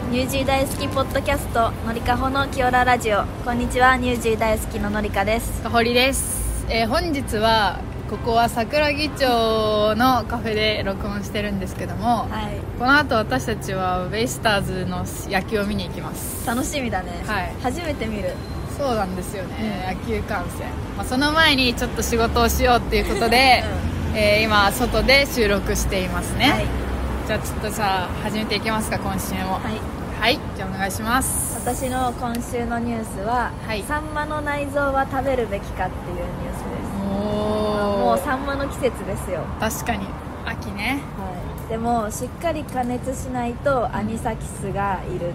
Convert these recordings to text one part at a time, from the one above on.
ニュージー大好きポッドキャストのりかほのきおらラジオ。こんにちは、ニュージー大好きののりかです。 かほりです。本日はここは桜木町のカフェで録音してるんですけども、 はい、 この後私たちはベイスターズの野球を見に行きます。 楽しみだね、 はい、 初めて見る。 そうなんですよね、野球観戦、その前にちょっと仕事をしようっていうことで、今外で収録していますね、はい、じゃあちょっとさ始めていきますか、今週も。はい、じゃあお願いします。 私の今週のニュースは、サンマの内臓は食べるべきかっていうニュースです。もうサンマの季節ですよ。 確かに秋ね、 でもしっかり加熱しないとアニサキスがいるんですよね。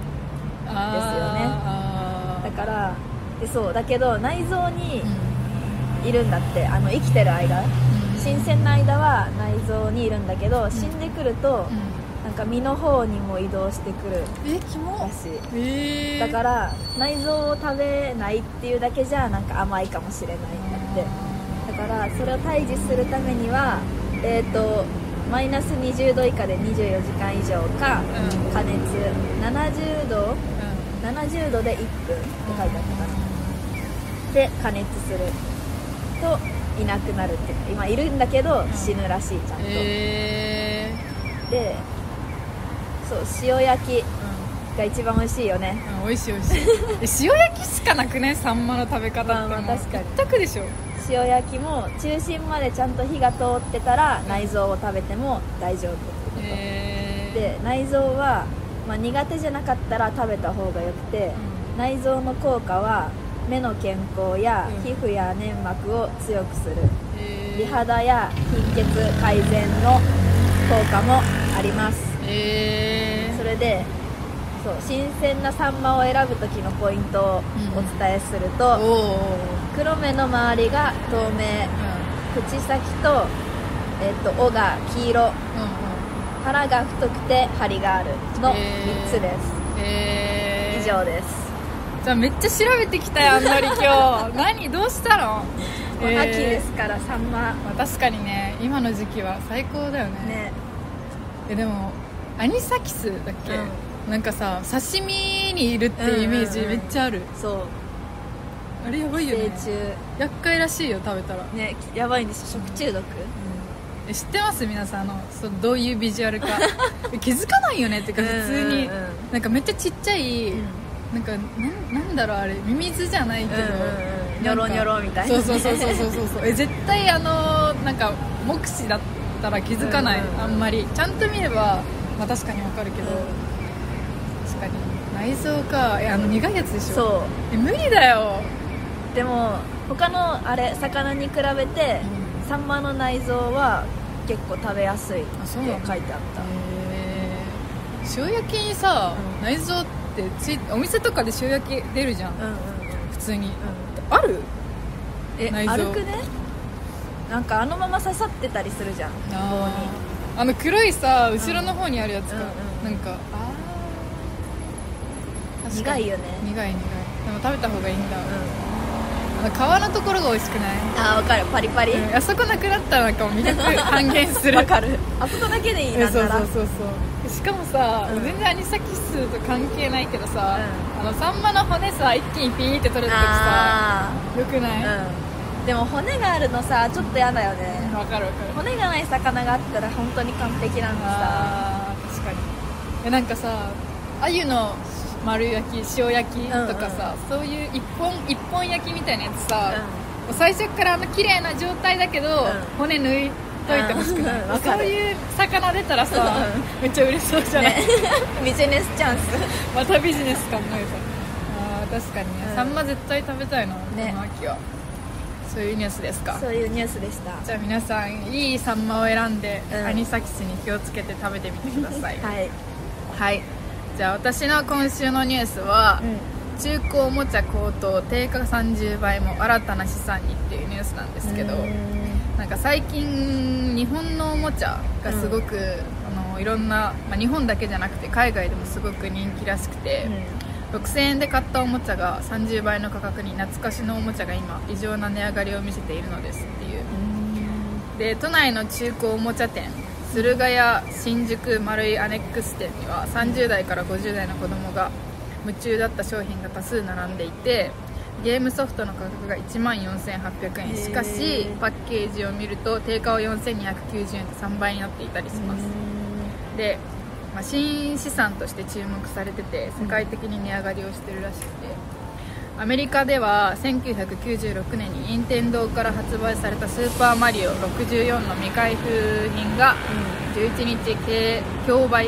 だからそうだけど内臓にいるんだって、生きてる間、新鮮な間は内臓にいるんだけど、死んでくると、なんか身の方にも移動してくるらしい。だから内臓を食べないっていうだけじゃなんか甘いかもしれないんだって。だからそれを退治するためにはマイナス20度以下で24時間以上か、加熱70度、70度で1分って書いてあったかな、で加熱するといなくなるっていうか、今いるんだけど死ぬらしい、ちゃんと。でそう、塩焼きが一番美味しいよね。 美味しい美味しい塩焼きしかなくね、サンマの食べ方って。 確かに一択でしょ。 塩焼きも中心までちゃんと火が通ってたら内臓を食べても大丈夫ってこと、で内臓は、苦手じゃなかったら食べた方がよくて、内臓の効果は目の健康や皮膚や粘膜を強くする、美肌や貧血改善の効果もあります。それでそう、新鮮なサンマを選ぶ時のポイントをお伝えすると、黒目の周りが透明、口先と、尾が黄色、腹が太くて張りがあるの3つです。以上です。 じゃあめっちゃ調べてきたよ、のり今日何どうしたの？ 秋ですからサンマ、 確かにね、今の時期は最高だよね。でもアニサキスだっけ、なんかさ刺身にいるっていうイメージめっちゃある。 そう、 あれやばいよね。 寄生虫厄介らしいよ、食べたらね。 やばいんですよ、食中毒。 知ってます皆さん、どういうビジュアルか気づかないよねってか、普通になんかめっちゃちっちゃい、なんかなんだろう、あれミミズじゃないけど、 ニョロニョロみたいな、 そう絶対なんか目視だったら気づかない、あんまりちゃんと見れば、確かにわかるけど、確かに内臓か、苦いやつでしょ。そう無理だよ。 でも他の魚に比べて、サンマの内臓は結構食べやすいって書いてあった。 塩焼きにさ、内臓ってお店とかで塩焼き出るじゃん、普通に、ある？内臓あるくね。なんかあのまま刺さってたりするじゃん、棒に。 黒いさ後ろの方にあるやつか、なんか苦いよね。 苦いでも食べた方がいいんだ。皮のところが美味しくない？ わかる、パリパリ、 あそこなくなったらなんか魅力半減する。 わかる、あそこだけでいいな。 そうしかもさ、全然アニサキスと関係ないけどさ、サンマの骨さ一気にピーって取れるときさ、よくない？ でも骨があるのさちょっと嫌だよね。 わかる骨がない魚があったら本当に完璧なんでさ。 確かに。なんかさ、鮎の丸焼き、塩焼きとかさ、そういう一本焼きみたいなやつさ、最初から綺麗な状態だけど、骨抜いといてほしくない？そういう魚出たらさ、めっちゃ嬉しそうじゃない？ ビジネスチャンス。 またビジネス考えた。確かにね、サンマ絶対食べたいな、この秋は。そういうニュースですか？そういうニュースでした。じゃあ皆さんいいサンマを選んで、アニサキスに気をつけて食べてみてください。はい、じゃあ私の今週のニュースは、中古おもちゃ高騰、定価30倍も新たな資産にっていうニュースなんですけど、なんか最近日本のおもちゃがすごく、いろんな、日本だけじゃなくて海外でもすごく人気らしくて、6000円で買ったおもちゃが30倍の価格に、懐かしのおもちゃが今異常な値上がりを見せているのですっていう。で都内の中古おもちゃ店駿河屋新宿丸井アネックス店には30代から50代の子供が夢中だった商品が多数並んでいて、ゲームソフトの価格が14,800円、しかしパッケージを見ると定価は4,290円と3倍になっていたりします。で、新資産として注目されてて世界的に値上がりをしてるらしくて、アメリカでは1996年に任天堂から発売されたスーパーマリオ64の未開封品が11日競売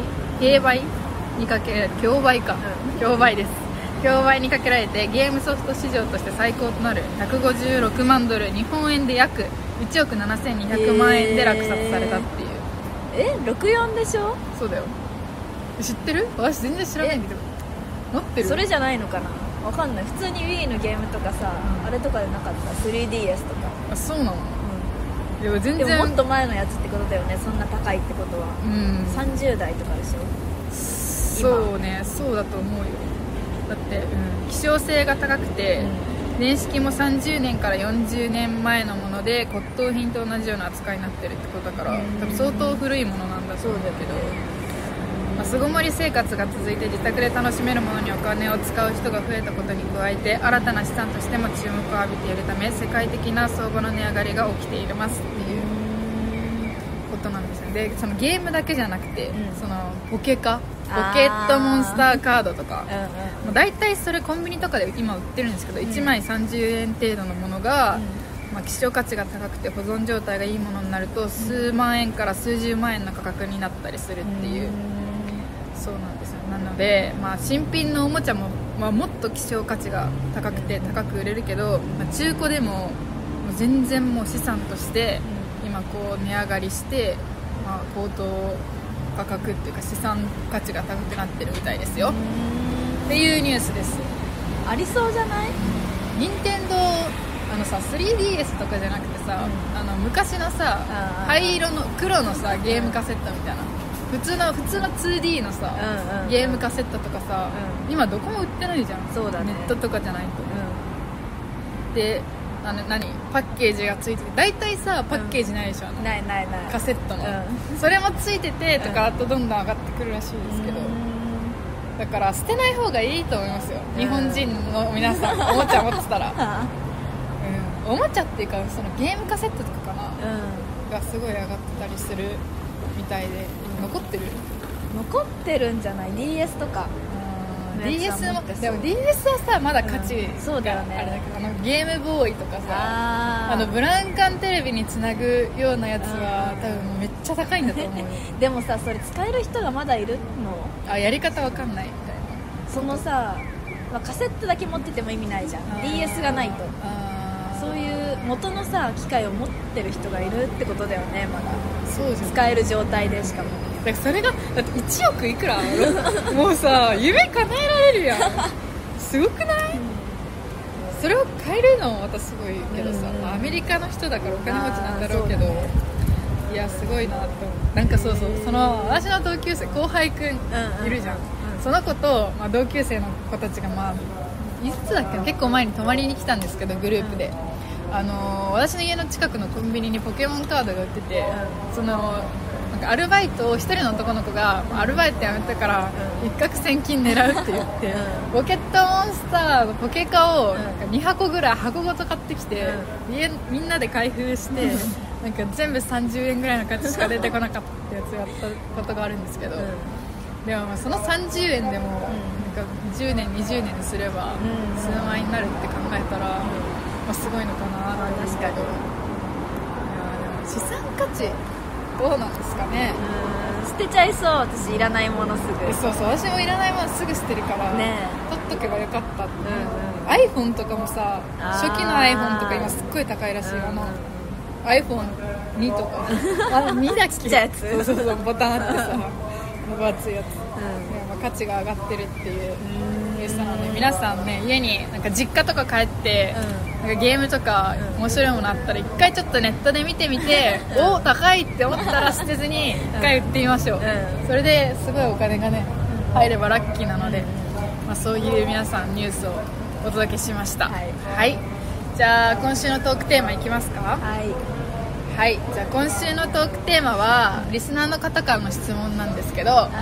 にかけられて、ゲームソフト市場として最高となる156万ドル、日本円で約1億7200万円で落札されたっていう。 64でしょ。 そうだよ。知ってる？私全然知らないんだけど。持ってる？ それじゃないのかな、わかんない。普通に Wii のゲームとかさ、あれとかでなかった 3DS とか。 あ、そうなの？でも全然。 でももっと前のやつってことだよね、そんな高いってことは。30代とかでしょ。 そうね、そうだと思うよ。だって、希少性が高くて、年式も30年から40年前のもので骨董品と同じような扱いになってるってことだから、多分相当古いものなんだそうだけど、巣ごもり生活が続いて自宅で楽しめるものにお金を使う人が増えたことに加えて、新たな資産としても注目を浴びているため、世界的な相互の値上がりが起きていますっていうことなんですよ。で、そのゲームだけじゃなくて、そのポケットモンスターカードとか、もう大体それコンビニとかで今売ってるんですけど、1枚30円程度のものが、希少価値が高くて保存状態がいいものになると数万円から数十万円の価格になったりするっていう。そうなんですよ。なので、新品のおもちゃも、もっと希少価値が高くて高く売れるけど、中古でも全然もう資産として今こう値上がりして、高騰価格っていうか資産価値が高くなってるみたいですよっていうニュースです。 ありそうじゃない？ 任天堂3DS とかじゃなくてさ、昔のさ灰色の黒のさゲームカセットみたいな、普通の 2D のさ、ゲームカセットとかさ、今どこも売ってないじゃん。 そうだね、 ネットとかじゃないと。で、パッケージがついてて、大体さパッケージないでしょ、 ないカセットの、それもついててとかだとどんどん上がってくるらしいですけど、だから捨てない方がいいと思いますよ、日本人の皆さん。おもちゃ持ってたらおもちゃっていうかそのゲームカセットとかかな、がすごい上がってたりするみたいで、残ってるんじゃない？ DS とか。 DS も、でも DS はさまだ価値そうだよね、 あれだけど、ゲームボーイとかさ、ブラウン管テレビにつなぐようなやつは多分めっちゃ高いんだと思うでもさ、それ使える人がまだいるの？ やり方わかんないみたいな。 そのさ、カセットだけ持ってても意味ないじゃん、 DS がないと。そういう元のさ機械を持ってる人がいるってことだよね、まだ。 そうじゃん、 使える状態で。しかもだからそれがだって1億いくらもうさ夢叶えられるやんすごくない？それを買えるのもまたすごいけどさ、アメリカの人だからお金持ちなんだろうけど、いやすごいなって思う。なんかそうその私の同級生後輩くんいるじゃん、その子と、同級生の子たちがいつだっけ、結構前に泊まりに来たんですけど、グループで、私の家の近くのコンビニにポケモンカードが売ってて、そのなんかアルバイトを一人の男の子がアルバイト辞めたから一攫千金狙うって言って、ポケットモンスターのポケカをなんか2箱ぐらい箱ごと買ってきて、みんなで開封して、なんか全部30円ぐらいの価値しか出てこなかったってやつをやったことがあるんですけど、でもその30円でもなんか10年20年にすれば数万円になるって考えたら、すごいのかなと思うけど、いやでも資産価値どうなんですかね。 捨てちゃいそう、私いらないものすぐ。 そう私もいらないものすぐ捨てるから、取っとけばよかったって、iPhone とかもさ、初期の iPhone とか今すっごい高いらしい、iPhone2 とか2だっけ、 ちっちゃいやつ、 そうボタンあってさ分厚いやつ、価値が上がってるっていうニュースなので、皆さんね、家になんか実家とか帰って、なんかゲームとか面白いものあったら一回ちょっとネットで見てみて、お高いって思ったら捨てずに一回売ってみましょう、それですごいお金がね入ればラッキーなので、そういう皆さんニュースをお届けしました。はい、じゃあ今週のトークテーマいきますか。 はい、じゃあ今週のトークテーマはリスナーの方からの質問なんですけど、 はい、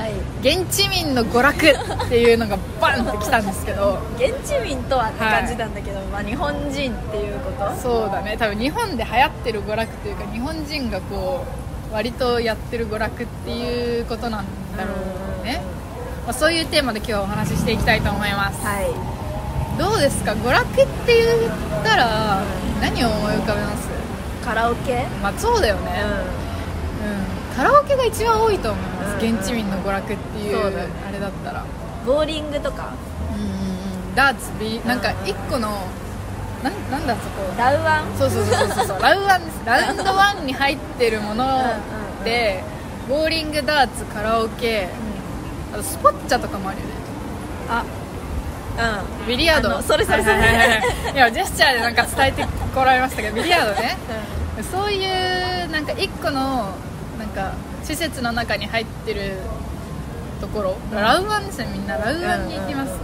現地民の娯楽っていうのがバンってきたんですけど現地民とはって感じなんだけど、まあ、日本人っていうこと。 そうだね、多分日本で流行ってる娯楽というか日本人がこう割とやってる娯楽っていうことなんだろうね、まあ、そういうテーマで今日はお話ししていきたいと思います。 はい、 どうですか、娯楽って言ったら何を思い浮かべます？ カラオケ。 まあそうだよね、カラオケが一番多いと思います、現地民の娯楽っていう、あれだったらボーリングとか、 ダーツ、なんか一個のなんだそこ、 ラウワン。 そうラウワンです。ラウンドワンに入ってるものでボーリング、ダーツ、カラオケ、あとスポッチャとかもあるよね。ビリヤード。 それいやジェスチャーでなんか伝えてこられましたけどビリヤードね、そういうなんか一個のなんか施設の中に入ってるところ、ラウワンですね。みんなラウワンに行きますね。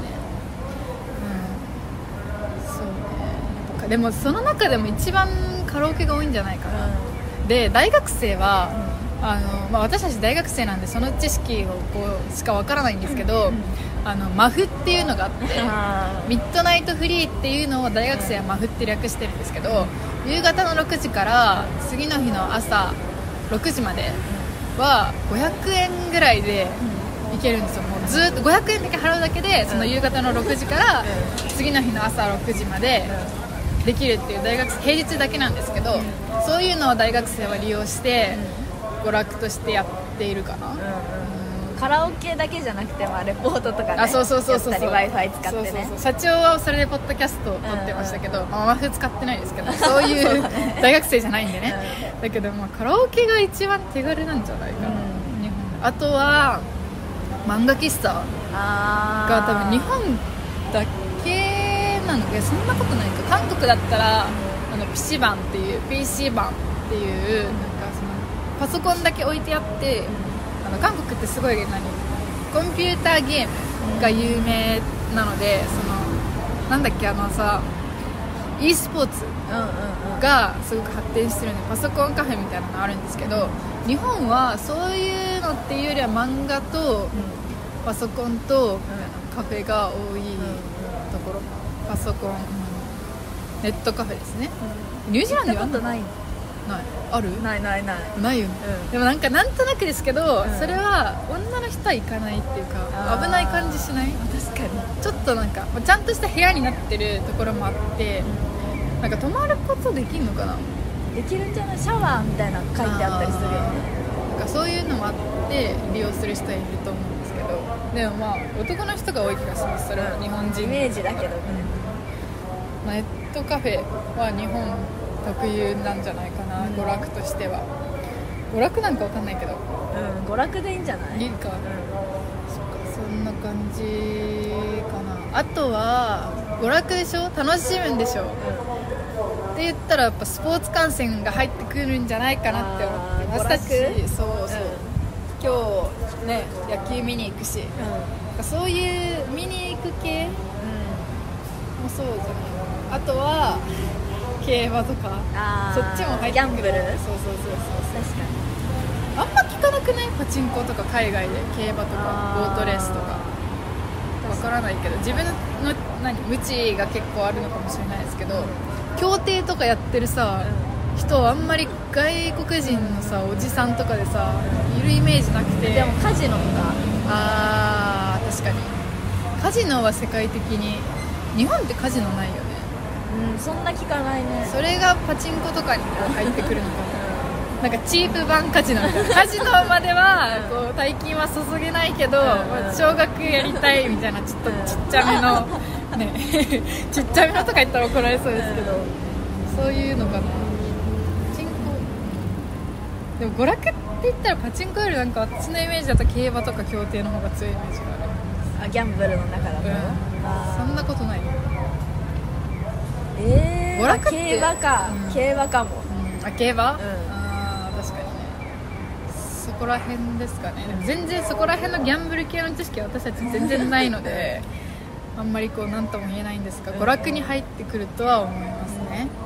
そうね。でもその中でも一番カラオケが多いんじゃないかな、で大学生は、まあ、私たち大学生なんでその知識をこうしかわからないんですけど、マフっていうのがあってミッドナイトフリーっていうのを大学生はマフって略してるんですけど、夕方の6時から次の日の朝6時までは500円ぐらいで行けるんですよ。もうずっと500円だけ払うだけでその夕方の6時から次の日の朝6時までできるっていう大学生、平日だけなんですけど、そういうのを大学生は利用して娯楽としてやっているかな。 カラオケだけじゃなくて、まあ、レポートとかね、 そうやったり Wi-Fi 使ってね。 社長はそれでポッドキャストを撮ってましたけど、マフ使ってないですけど、そういう大学生じゃないんでね、だけど、まあ、カラオケが一番手軽なんじゃないかな、日本で。あとは漫画喫茶が多分日本だけなので、そんなことないか。韓国だったらPC 版っていう PC 版っていうなんかそのパソコンだけ置いてあって、韓国ってすごいコンピューターゲームが有名なので、そのなんだっけ、さ e スポーツがすごく発展してるんで、パソコンカフェみたいなのあるんですけど、日本はそういうのっていうよりは漫画とパソコンとカフェが多いところ。パソコン、ネットカフェですね。ニュージーランドはない。 ある？ ないよね、でもなんとなくですけど、それは女の人は行かないっていうか危ない感じしない？ 確かにちょっとなんかちゃんとした部屋になってるところもあって、なんか泊まることできるのかな？ できるんじゃない？シャワーみたいなの書いてあったりするよね。 なんかそういうのもあって利用する人はいると思うんですけど、でもまあ男の人が多い気がします。それは日本人イメージだけど、 ネットカフェは日本特有なんじゃないかな、娯楽としては。娯楽なんかわかんないけど、 娯楽でいいんじゃない？ いいか、そんな感じかな。あとは娯楽でしょ、楽しむんでしょ、って言ったらやっぱスポーツ観戦が入ってくるんじゃないかなって思ってます。 娯楽？ そう、今日ね野球見に行くし、そういう見に行く系もそうじゃない。あとは競馬とか、そっちも入ってくる。 ギャンブル？そう確かにあんま聞かなくない？パチンコとか海外で競馬とかボートレースとかわからないけど、自分の無知が結構あるのかもしれないですけど、競艇とかやってるさ、人あんまり外国人のさおじさんとかでさいるイメージなくて。 でもカジノとか、 確かにカジノは世界的に、日本ってカジノないよね。 そんな聞かないね。 それがパチンコとかにこう入ってくるのかな。なんかチープ版カジノみたいな。カジノまではこう大金は注げないけど、少額やりたいみたいな、ちょっとちっちゃめのねちっちゃめのとか言ったら怒られそうですけど、そういうのかな。パチンコでも娯楽って言ったらパチンコよりなんか私のイメージだと競馬とか競艇の方が強いイメージがある。 ギャンブルの中だと、 そんなことない。 娯楽って競馬か、競馬かも、 競馬、確かにね、そこら辺ですかね。全然そこら辺のギャンブル系の知識は私たち全然ないのであんまりこう何とも言えないんですが、娯楽に入ってくるとは思いますね。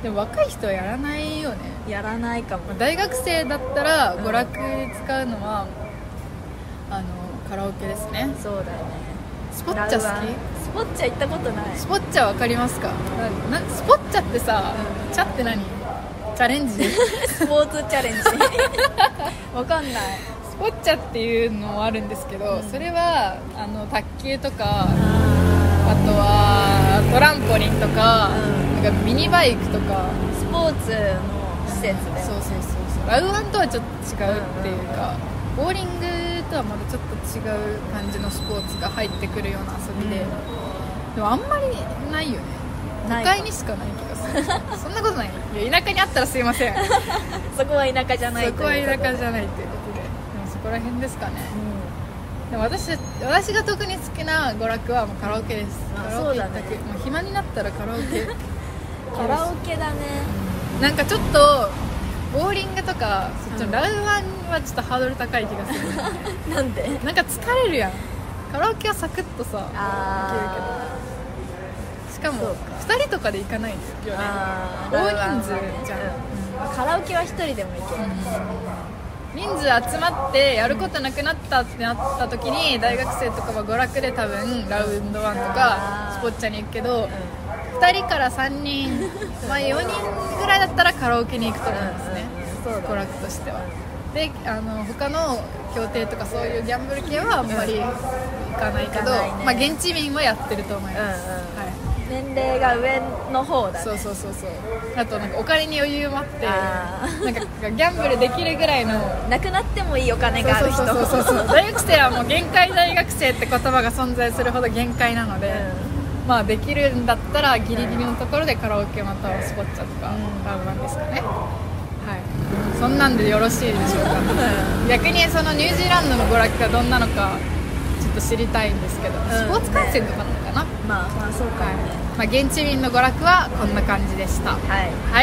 でも若い人はやらないよね。 やらないかも。 大学生だったら娯楽で使うのは、カラオケですね。 そうだよね。 スポッチャ好き？ スポッチャ行ったことない。 スポッチャわかりますか？スポッチャってさ、チャって何？チャレンジスポーツチャレンジわかんない。 スポッチャっていうのもあるんですけど、それは卓球とか、あとはトランポリンとか、なんかミニバイクとかスポーツの施設で、 そうラウアンとはちょっと違うっていうか、ボーリングとはまたちょっと違う感じのスポーツが入ってくるような遊びで、でもあんまりないよね。都会にしかない気がするそんなことない。いや、田舎にあったらすいませんそこは田舎じゃない。 そこは田舎じゃないということで、でもそこら辺ですかね。でも私が特に好きな娯楽はもうカラオケです。カラオケ一択。もう暇になったらカラオケカラオケだね。 なんかちょっとボーリングとかそっちのラウアンはちょっとハードル高い気がする、ねなんで？ なんか疲れるやん。カラオケはサクッとさいけるけど、しかも2人とかで行かないですよね。大人数じゃん、 カラオケは1人でも行ける、 人数集まってやることなくなったってなった時に、大学生とかは娯楽で多分ラウンドワンとかスポッチャに行くけど、2人から3人、まあ、4人ぐらいだったらカラオケに行くと思うんですね、娯楽としては。で他の競艇とかそういうギャンブル系はあんまり行かないけど、まあ、現地民はやってると思います、 年齢が上の方だね。 そうあとなんかお金に余裕もあってなんかギャンブルできるぐらいのなくなってもいいお金がある人。 そう大学生はもう限界大学生って言葉が存在するほど限界なので、まあできるんだったらギリギリのところでカラオケまたはスポッチャとかラブワンですかね。そんなんでよろしいでしょうか逆にそのニュージーランドの娯楽がどんなのかちょっと知りたいんですけど、スポーツ観戦とかなのかな。 まあそうかもね。 まあ、現地民の娯楽はこんな感じでした。はい、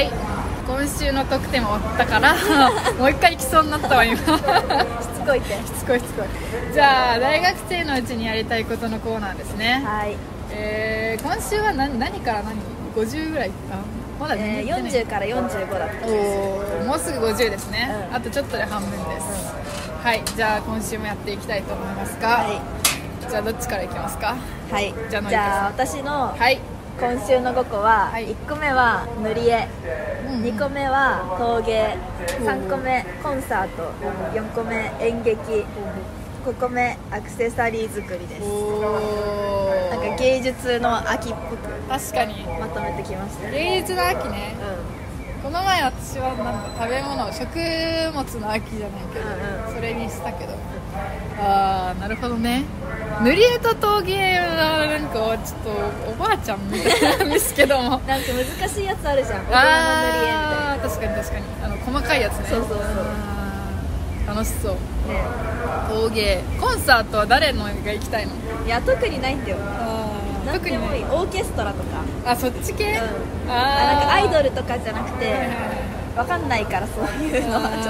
今週の特典も終わったからもう一回行きそうになったわ今しつこいってしつこいじゃあ大学生のうちにやりたいことのコーナーですね。今週は何から何50ぐらいいったまだ 40から45だった。 もうすぐ50ですね、あとちょっとで半分です、じゃあ今週もやっていきたいと思いますが、じゃあどっちからいきますか。 じゃあ私の今週の5個は、1個目は塗り絵、2個目は陶芸、3個目コンサート、4個目演劇、5個目アクセサリー作りです。なんか芸術の秋っぽく確かにまとめてきました。 芸術の秋ね、この前私はなんか食べ物食物の秋じゃないけど、それにしたけど、なるほどね。塗り絵と陶芸はなんかちょっとおばあちゃんみたいなんですけどもなんか難しいやつあるじゃん、大人の塗り絵みたいな。 確かに細かいやつね。 そう楽しそう、陶芸コンサートは誰のが行きたいの？ いや特にないんだよ。なんでもいい。オーケストラとか。 そっち系？ なんかアイドルとかじゃなくて、わかんないからそういうのはちょっ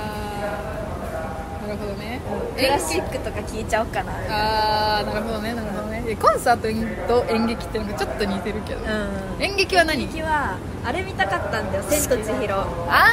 と。 なるほどね。 クラシックとか聞いちゃおうかな。 なるほどね。コンサートと演劇ってのがちょっと似てるけど、演劇は何？ 演劇はあれ見たかったんだよ、千と千尋。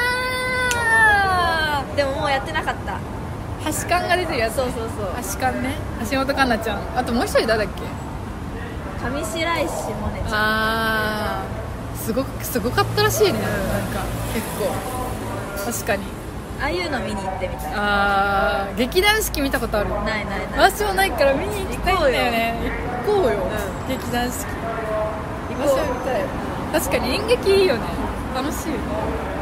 でももうやってなかった。 橋勘が出てるやつ。 そう橋勘ね。橋本環奈ちゃん。あともう一人誰だっけ？ 上白石萌音ちゃん。 すごかったらしいね、なんか結構確かにああいうの見に行ってみたい。 劇団四季見たことある？ ない私もないから見に行きたいんだよね。行こうよ、劇団四季私は見たい。確かに演劇いいよね、楽しいよね。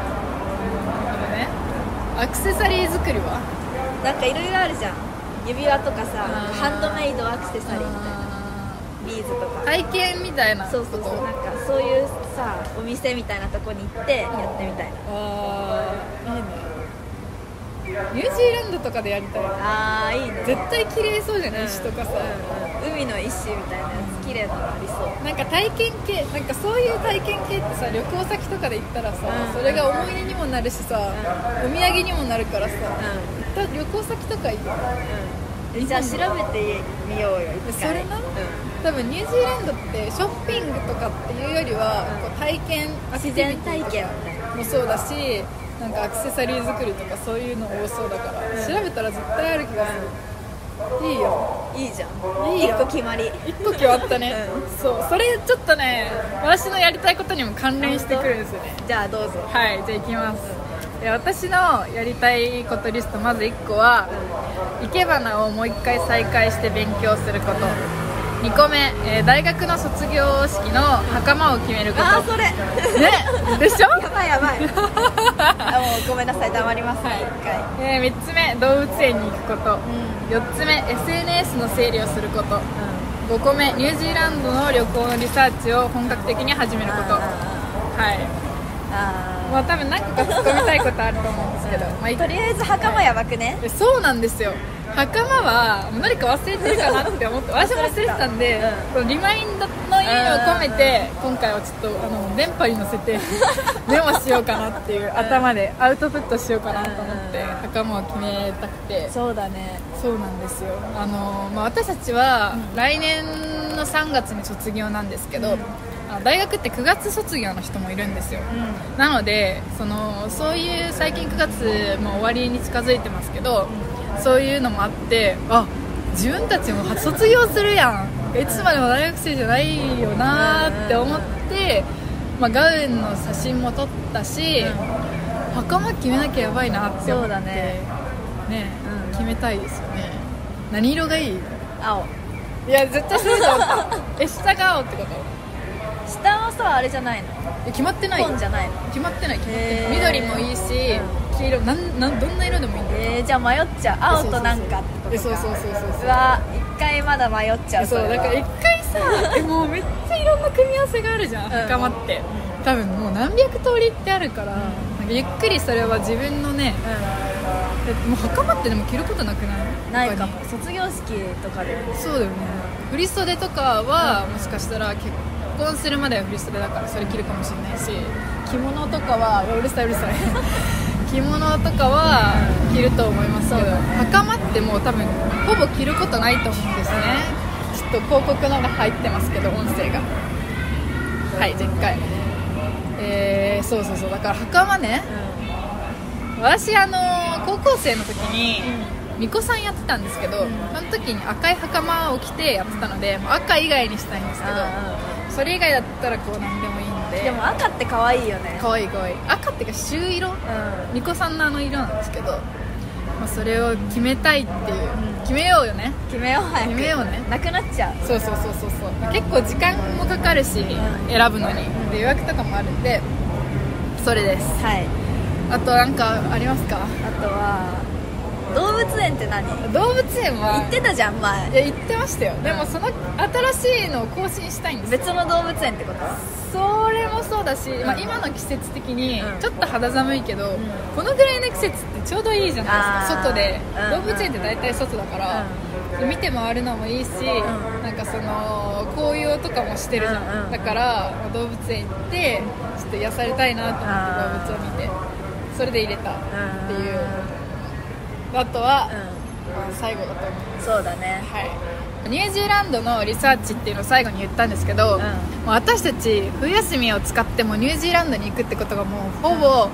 アクセサリー作りはなんかいろいろあるじゃん。指輪とかさ、ハンドメイドアクセサリーみたいな、ビーズとか体験みたいな。 そうなんかそういうさお店みたいなとこに行ってやってみたいな。 いいね。ニュージーランドとかでやりたい。いいね。絶対綺麗そうじゃない？石とかさ、 海の石みたいなやつ綺麗なのありそう。 なんか体験系、なんかそういう体験系ってさ、旅行先とかで行ったらさ、それが思い出にもなるしさ、お土産にもなるからさ、旅行先とかいいよ。 じゃあ調べてみようよ。 それなの？ 多分ニュージーランドってショッピングとかっていうよりは、こう体験自然体験もそうだし、なんかアクセサリー作りとかそういうの多そうだから、調べたら絶対ある気がする。いいよ、 いいじゃん、いいよ、1個決まり、 1個決まったね、そう、それちょっとね、私のやりたいことにも関連してくるんですよね。 じゃあどうぞ。 はい、じゃあ行きます。私のやりたいことリスト、まず1個は生け花をもう1回再開して勉強すること、2個目、大学の卒業式の袴を決めること。 あ、それね、 でしょ。 やばいやばいあ、もうごめんなさい、黙ります、はい、 1回。3つ目、動物園に行くこと、4つ目、 SNS の整理をすること、5個目、ニュージーランドの旅行のリサーチを本格的に始めること。はい、まあ多分何個か突っ込みたいことあると思うんですけど、まあ、 とりあえず袴やばくね。 そうなんですよ。袴は何か忘れてるかなって思って私も忘れてたんで、このリマインドの意味を込めて今回はちょっと電波に乗せてメモしようかなっていう、頭でアウトプットしようかなと思って袴を決めたくて。 そうだね、 そうなんですよ。まあ、私たちは来年の3月に卒業なんですけど、大学って9月卒業の人もいるんですよ、なのでそういう最近9月も終わりに近づいてますけど、そういうのもあって、あ、自分たちも初卒業するやん、いつまでも大学生じゃないよなって思って、まあ、ガウンの写真も撮ったし、袴決めなきゃやばいなって思って。そうだね、決めたいですよね。何色がいい？ 青。 いや絶対そうじゃん下が青ってこと？ 下はさ、あれじゃないの？ 決まってない。 紺じゃないの？ 決まってない。緑もいいし、黄色、どんな色でもいいんだよ。 じゃあ迷っちゃう。青となんかってことか。 そううわ、一回まだ迷っちゃう。 そう、だから一回さもうめっちゃいろんな組み合わせがあるじゃん、袴って。多分もう何百通りってあるから、ゆっくりそれは自分のね、もう袴ってでも着ることなくない？ ないかも。卒業式とかで。 そうだよね。振り袖とかは、もしかしたら結婚するまでは振り袖だからそれ着るかもしれないし、着物とかはうるさい着物とかは着ると思いますけど、袴ってもう多分ほぼ着ることないと思うんですね。ちょっと広告のが入ってますけど、音声が。はい、じゃあ1回。そうだから袴ね、私高校生の時に巫女さんやってたんですけど、その時に赤い袴を着てやってたので、赤以外にしたいんですけど、それ以外だったらこう何でもいいので。 でも赤って可愛いよね。 可愛い赤っていうか朱色、巫女さんの色なんですけど、まあ、それを決めたいっていう、決めようよね。 決めよう、早く。 決めようね。 なくなっちゃう。 そう結構時間もかかるし、選ぶのにで予約とかもあるんで、それです。 はい。 あとなんかありますか？ あとは動物園って何？ 動物園は行ってたじゃん前。 いや行ってましたよ。でもその新しいのを更新したいんですよ。 別の動物園ってこと？ それもそうだし、まあ、今の季節的にちょっと肌寒いけど、このぐらいの季節ってちょうどいいじゃないですか。外で、動物園って大体外だから、見て回るのもいいし、なんか紅葉とかもしてるじゃん、だから動物園行ってちょっと癒されたいなと思って動物を見て、それで入れたっていう、あとは、最後だと思う。 そうだね、 はい。ニュージーランドのリサーチっていうのを最後に言ったんですけど、私たち冬休みを使ってもニュージーランドに行くってことがもうほぼ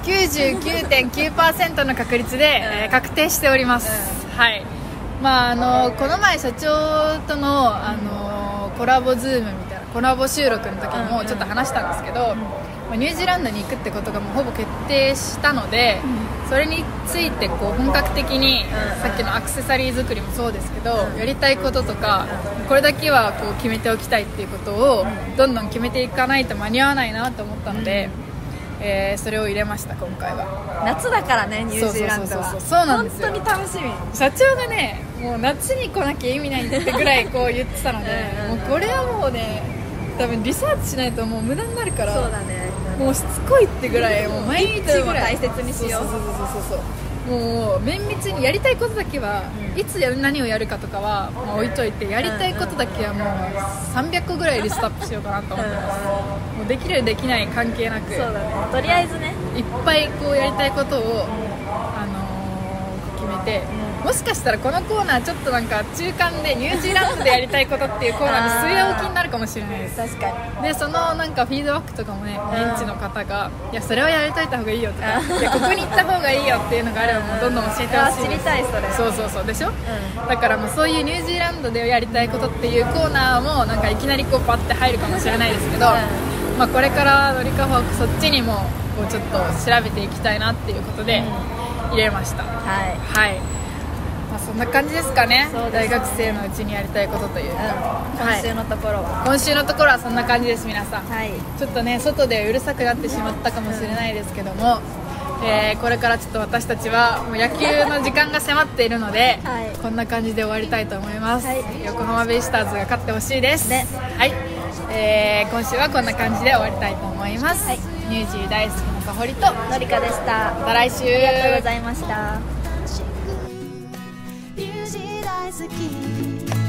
99.9% の確率で、確定しております、はい。まあ、この前社長との、コラボズームみたいなコラボ収録の時にもちょっと話したんですけど、ニュージーランドに行くってことがもうほぼ決定したので、それについてこう本格的に、さっきのアクセサリー作りもそうですけど、やりたいこととかこれだけはこう決めておきたいっていうことをどんどん決めていかないと間に合わないなと思ったので、それを入れました今回は。 夏だからね、ニュージーランドは。 そうなんですよ。 本当に楽しみ。 社長がね、もう夏に来なきゃ意味ないってぐらいこう言ってたのでもうこれはもうね、多分リサーチしないともう無駄になるから、 そうだね、 もうしつこいってぐらい、もう毎日ぐらい大切にしよう。 そうもう綿密にやりたいことだけは、いつ何をやるかとかはもう置いといて、やりたいことだけはもう300個ぐらいリストアップしようかなと思ってます、もうできるできない関係なく、 そうだね、とりあえずね、 いっぱいこうやりたいことを、決めて、もしかしたらこのコーナーちょっとなんか中間でニュージーランドでやりたいことっていうコーナーに据え置きになるかもしれないです。 確かに。 でそのなんかフィードバックとかもね、現地の方がいやそれはやりといた方がいいよとか、いやここに行った方がいいよっていうのがあればもうどんどん教えてほしいです。 知りたいそれ。 そうでしょ、だからもうそういうニュージーランドでやりたいことっていうコーナーもなんかいきなりこうパッて入るかもしれないですけど、まあ、これからノリカフォークそっちにもこうちょっと調べていきたいなっていうことで入れました。はい、まあ、そんな感じですかね。大学生のうちにやりたいことというか、 今週のところは、 今週のところはそんな感じです。皆さん、ちょっとね外でうるさくなってしまったかもしれないですけども、これからちょっと私たちはもう野球の時間が迫っているので、こんな感じで終わりたいと思います。横浜ベイスターズが勝ってほしいです、はい。今週はこんな感じで終わりたいと思います、ニュージー大好きなかほりとのりかでした。 また来週。 ありがとうございました。 ニュージー大好き